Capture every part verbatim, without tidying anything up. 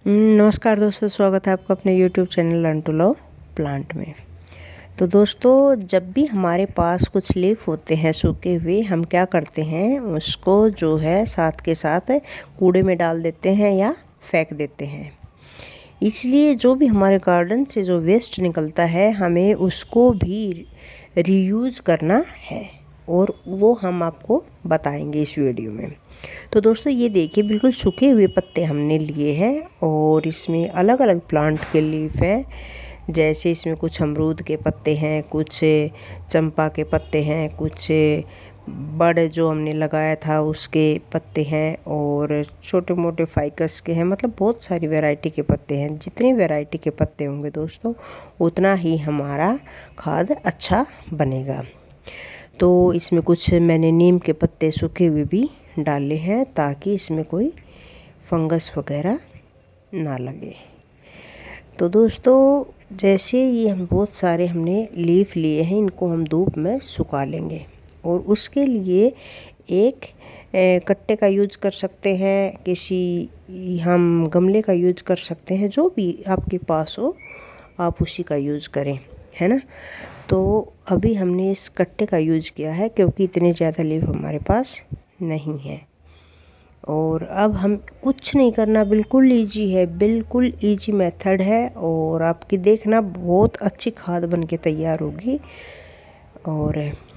नमस्कार दोस्तों, स्वागत है आपका अपने YouTube channel learn to love plant में। तो दोस्तों, जब भी हमारे पास कुछ लीफ होते हैं सूखे हुए, हम क्या करते हैं, उसको जो है साथ के साथ कूड़े में डाल देते हैं या फेंक देते हैं। इसलिए जो भी हमारे गार्डन से जो वेस्ट निकलता है, हमें उसको भी रीयूज़ करना है और वो हम आपको बताएंगे इस वीडियो में। तो दोस्तों, ये देखिए, बिल्कुल सूखे हुए पत्ते हमने लिए हैं और इसमें अलग अलग प्लांट के लीफ हैं। जैसे इसमें कुछ अमरूद के पत्ते हैं, कुछ चंपा के पत्ते हैं, कुछ बड़े जो हमने लगाया था उसके पत्ते हैं और छोटे मोटे फाइकस के हैं। मतलब बहुत सारी वैरायटी के पत्ते हैं। जितनी वैरायटी के पत्ते होंगे दोस्तों, उतना ही हमारा खाद अच्छा बनेगा। तो इसमें कुछ मैंने नीम के पत्ते सूखे हुए भी डाले हैं ताकि इसमें कोई फंगस वगैरह ना लगे। तो दोस्तों, जैसे ये हम बहुत सारे हमने लीफ लिए हैं, इनको हम धूप में सुखा लेंगे और उसके लिए एक कट्टे का यूज कर सकते हैं, किसी हम गमले का यूज कर सकते हैं, जो भी आपके पास हो आप उसी का यूज करें, है ना। तो अभी हमने इस कट्टे का यूज किया है क्योंकि इतने ज़्यादा लीफ हमारे पास नहीं है। और अब हम कुछ नहीं करना, बिल्कुल इजी है, बिल्कुल इजी मेथड है और आपकी देखना बहुत अच्छी खाद बन के तैयार होगी। और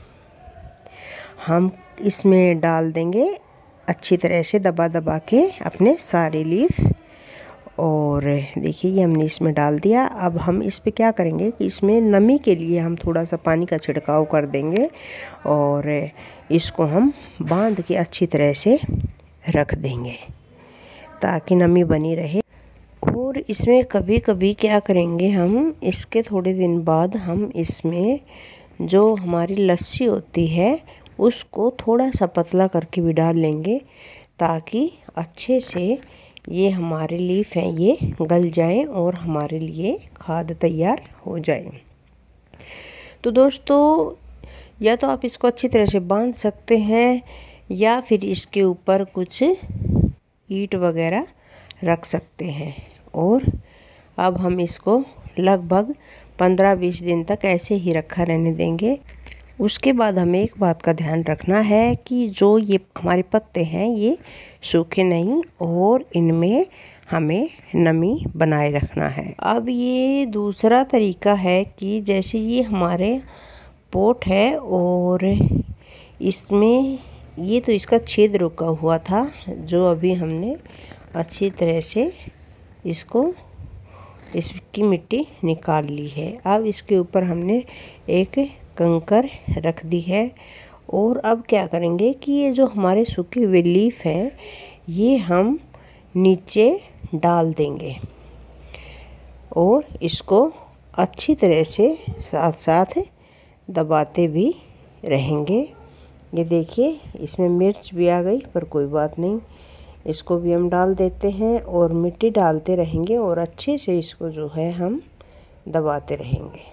हम इसमें डाल देंगे अच्छी तरह से दबा दबा के अपने सारे लीफ। और देखिए, ये हमने इसमें डाल दिया। अब हम इस पे क्या करेंगे कि इसमें नमी के लिए हम थोड़ा सा पानी का छिड़काव कर देंगे और इसको हम बांध के अच्छी तरह से रख देंगे ताकि नमी बनी रहे। और इसमें कभी कभी क्या करेंगे, हम इसके थोड़े दिन बाद हम इसमें जो हमारी लस्सी होती है उसको थोड़ा सा पतला करके भी डाल लेंगे ताकि अच्छे से ये हमारे लीफ हैं ये गल जाएं और हमारे लिए खाद तैयार हो जाए। तो दोस्तों, या तो आप इसको अच्छी तरह से बांध सकते हैं या फिर इसके ऊपर कुछ ईंट वगैरह रख सकते हैं। और अब हम इसको लगभग पंद्रह बीस दिन तक ऐसे ही रखा रहने देंगे। उसके बाद हमें एक बात का ध्यान रखना है कि जो ये हमारे पत्ते हैं ये सूखे नहीं और इनमें हमें नमी बनाए रखना है। अब ये दूसरा तरीका है कि जैसे ये हमारे पोट है और इसमें ये तो इसका छेद रुका हुआ था, जो अभी हमने अच्छी तरह से इसको इसकी मिट्टी निकाल ली है। अब इसके ऊपर हमने एक कंकर रख दी है और अब क्या करेंगे कि ये जो हमारे सूखे हुए लीफ हैं ये हम नीचे डाल देंगे और इसको अच्छी तरह से साथ साथ दबाते भी रहेंगे। ये देखिए, इसमें मिर्च भी आ गई, पर कोई बात नहीं, इसको भी हम डाल देते हैं और मिट्टी डालते रहेंगे और अच्छे से इसको जो है हम दबाते रहेंगे।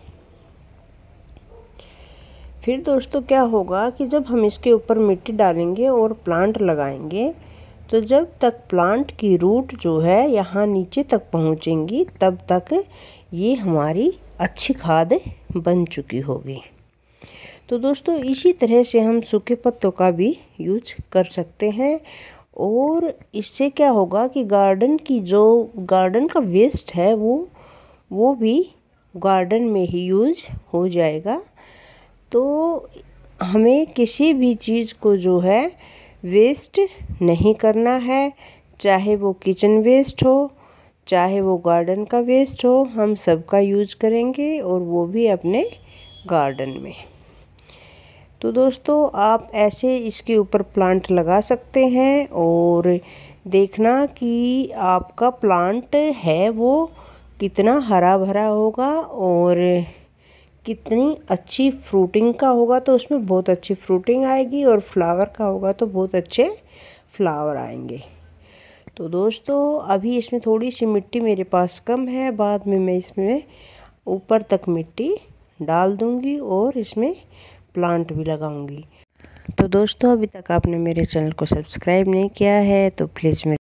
फिर दोस्तों क्या होगा कि जब हम इसके ऊपर मिट्टी डालेंगे और प्लांट लगाएंगे, तो जब तक प्लांट की रूट जो है यहाँ नीचे तक पहुँचेंगी, तब तक ये हमारी अच्छी खाद बन चुकी होगी। तो दोस्तों, इसी तरह से हम सूखे पत्तों का भी यूज कर सकते हैं और इससे क्या होगा कि गार्डन की जो गार्डन का वेस्ट है वो वो भी गार्डन में ही यूज हो जाएगा। तो हमें किसी भी चीज़ को जो है वेस्ट नहीं करना है, चाहे वो किचन वेस्ट हो, चाहे वो गार्डन का वेस्ट हो, हम सबका यूज करेंगे और वो भी अपने गार्डन में। तो दोस्तों, आप ऐसे इसके ऊपर प्लांट लगा सकते हैं और देखना कि आपका प्लांट है वो कितना हरा भरा होगा और कितनी अच्छी फ्रूटिंग का होगा। तो उसमें बहुत अच्छी फ्रूटिंग आएगी और फ्लावर का होगा तो बहुत अच्छे फ्लावर आएंगे। तो दोस्तों, अभी इसमें थोड़ी सी मिट्टी मेरे पास कम है, बाद में मैं इसमें ऊपर तक मिट्टी डाल दूंगी और इसमें प्लांट भी लगाऊंगी। तो दोस्तों, अभी तक आपने मेरे चैनल को सब्सक्राइब नहीं किया है तो प्लीज़